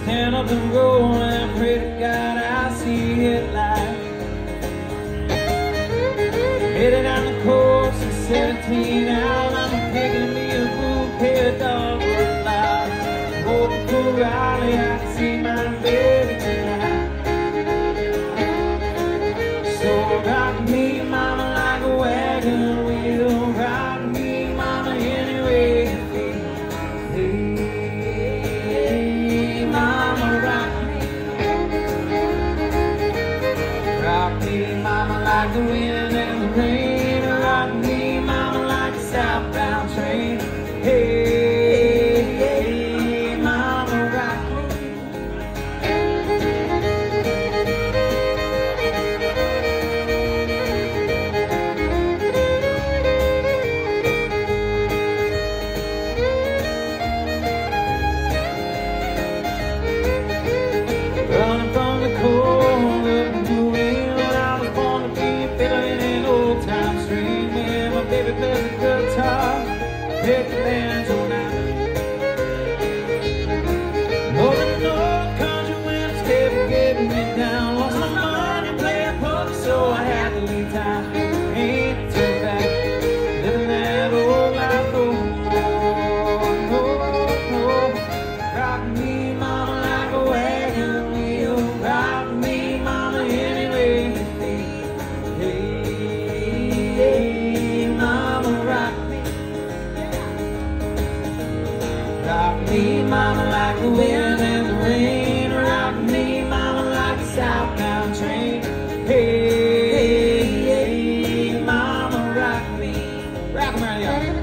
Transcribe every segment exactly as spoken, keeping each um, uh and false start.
stand up and roll and pray to God I see it live. Headed down the course at seventeen out, I'm picking me a bouquet of dogwood flowers. Hoping for Raleigh, I can see my baby tonight. So rock me, mama, like a wagon wheel. Rock me, mama, any way you feel. Hey, mama, rock me. Rock me, mama, like the wind and the rain. Rock me, mama, like a southbound train. Hey, hey, mama, rock me. Running from the cold, looking for wind. I was born to be feeling an old time stream. Yeah, my baby plays the guitar, pick the banjo now. Northern North country winds kept getting me down. Lost my money playing poker, so I had to leave town. Ain't turn back, living that old life no more. No, no. Rock me, mama, like a wagon wheel. Rock me, mama, any way you feel. Hey, hey, mama, rock me. Rock me, mama, like the wind and the rain. Rock me, mama, like a southbound train. Hey, hey, mama, rock me. Rock 'em right, y'all.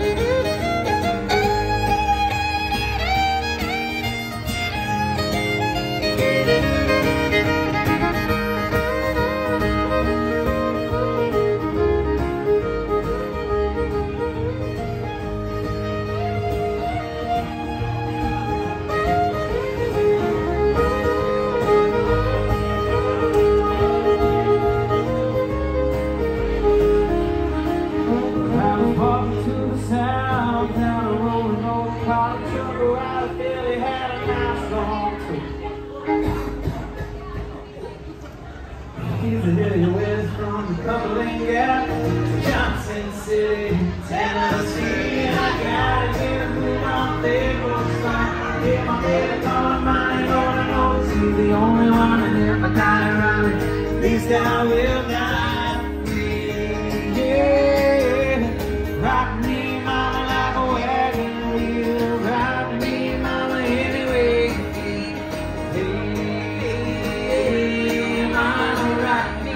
I was walking to the south, down a rolling old college jungle. I really had a nice long trip. He's a hilly west from the Cumberland Gap to Johnson City, Tennessee. I gotta get a move on there, get my baby calling mine. Lord, I know he's the only one, and if I die right, at least I will die free. Yeah, rock me, mama, like a wagon wheel. Rock me, mama, any way you feel. Hey, mama, rock me.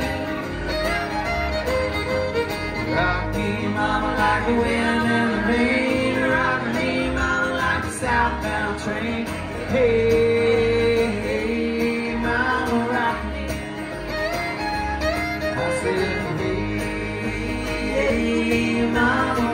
Rock me, mama, like the wind and the rain. Rock me, mama, like a southbound train. Hey, hey, mama, rock me. I said, hey, hey, mama,